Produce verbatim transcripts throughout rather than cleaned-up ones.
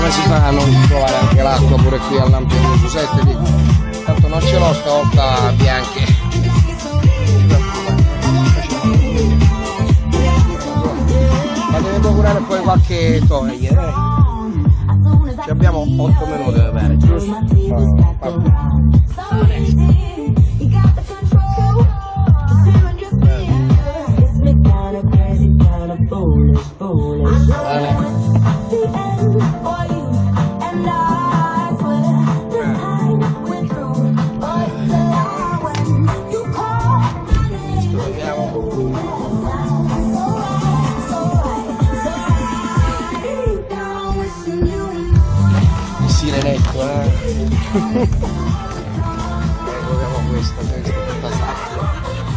come si fa a non trovare anche l'acqua pure qui al Lampedusa? Senti, tanto non ce l'ho stavolta Bianchi. Ma deve procurare poi qualche toglie, eh? Ci abbiamo otto minuti da bere, giusto? Netto, eh. Proviamo questa, questa, questa sacca.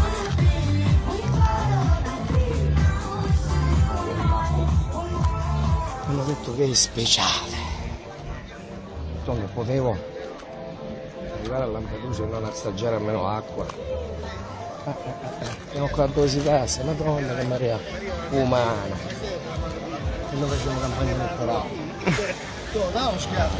Hanno detto che è speciale. Insomma, potevo arrivare a Lampedusa e non assaggiare almeno acqua. Vediamo qua dove si passa, Madonna che marea umana. E noi facciamo campagna elettorale. Dá uns gatos.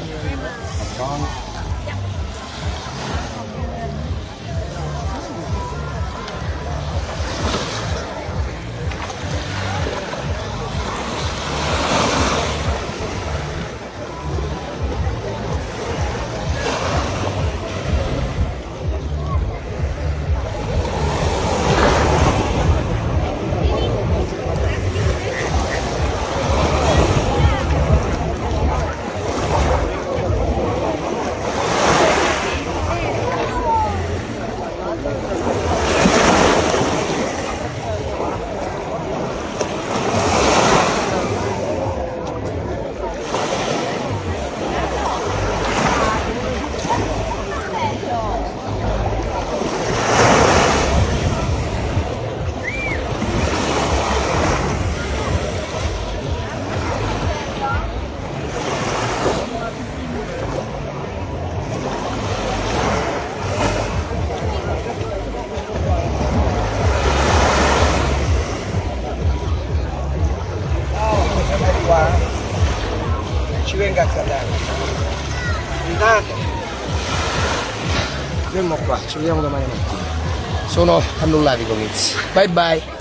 Ci venga a cadere. Intanto fermo qua, ci vediamo domani mattina. Sono annullati i comizi. Bye bye.